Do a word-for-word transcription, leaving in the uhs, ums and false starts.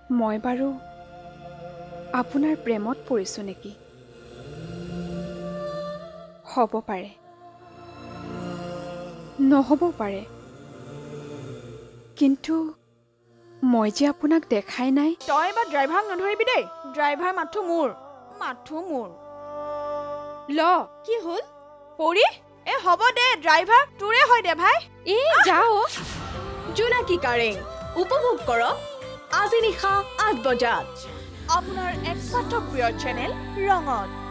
মই বাৰু আপোনাৰ প্ৰেমত পৰিছোঁ নেকি? হ'ব পাৰে, নহ'ব পাৰে, কিন্তু মই যে আপোনাক দেখাই নাই। তই এবাৰ ড্ৰাইভাৰক নধৰিবি দেই। ড্ৰাইভাৰ মাথো মোৰ মাথো মোৰ ল কি হ'ল পৰি? এ হ'ব দে, ড্ৰাইভাৰ তোৰে হয় দে ভাই। এ যাও। জোনাকী কাৰেং উপভোগ কৰক আজি নিশা আঠ বজাত আপোনাৰ একমাত্ৰ প্ৰিয় চেনেল ৰঙত।